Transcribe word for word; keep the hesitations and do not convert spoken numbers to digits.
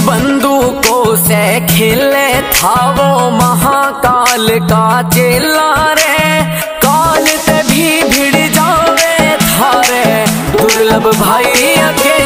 बंदूकों से खेले था वो महाकाल का चेला रे। काल ते भी भिड़ जावे थारे दुर्लभ भाई अकेला।